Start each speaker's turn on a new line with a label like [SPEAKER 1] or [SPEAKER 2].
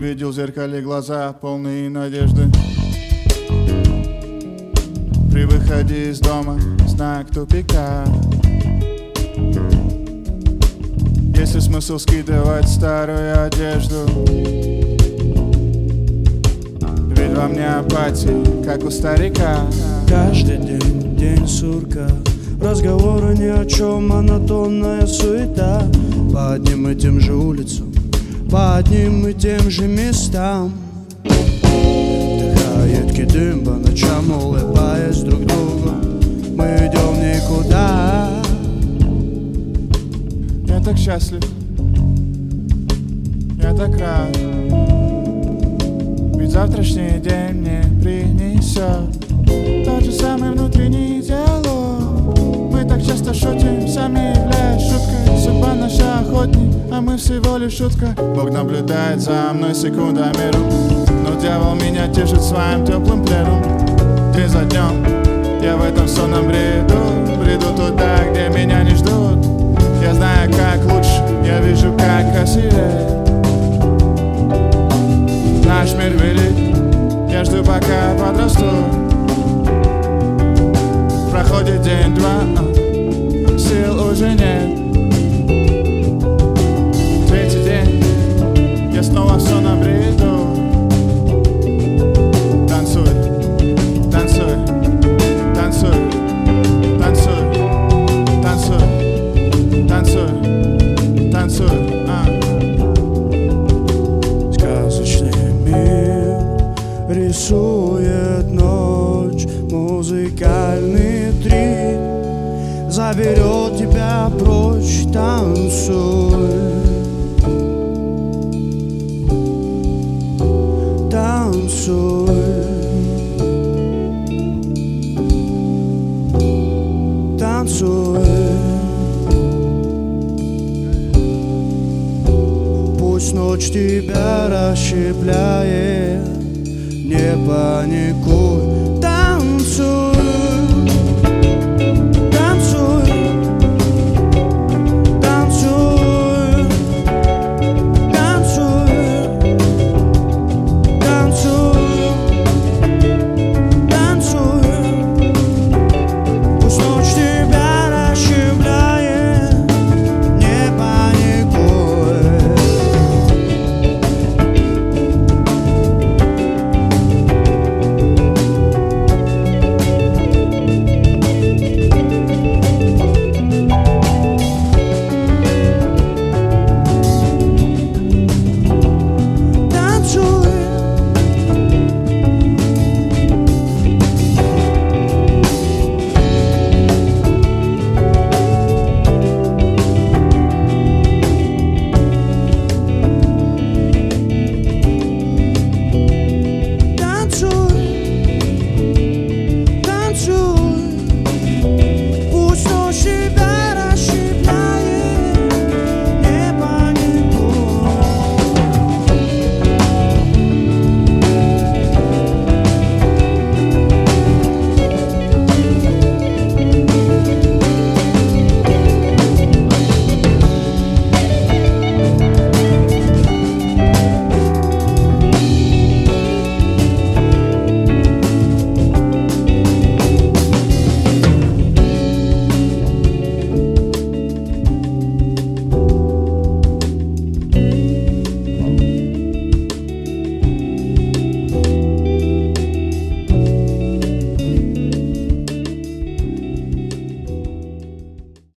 [SPEAKER 1] Увидел в зеркале глаза, полные надежды. При выходе из дома знак тупика. Есть ли смысл скидывать старую одежду? Ведь во мне апатия, как у старика.
[SPEAKER 2] Каждый день, день сурка, разговоры ни о чем, монотонная суета. По одним и тем же улицам, по одним и тем же местам. Вдыхая едкий дым по ночам, улыбаясь друг другу, мы идем никуда.
[SPEAKER 1] Я так счастлив, я так рад. Ведь завтрашний день мне принесет тот же самый внутренний диалог. Мы так часто шутим, сами являясь шуткой. Судьба наша охотник, а мы всего лишь шутка. Бог наблюдает за мной секундомером, но дьявол меня тешит своим теплым пледом. День за днем я в этом сонном бреду туда, где меня не ждут. Я знаю, как лучше, я вижу, как красивее. Наш мир велик, я жду, пока подрасту. Проходит день-два, сил уже нет. Третий день, я снова в сонном бреду. Танцуй, танцуй, танцуй, танцуй, танцуй, танцуй, танцуй.
[SPEAKER 2] Сказочный мир рисует ночь, музыкальный трик заберет тебя прочь. Танцуй, танцуй, танцуй. Пусть ночь тебя расщепляет, не паникуй.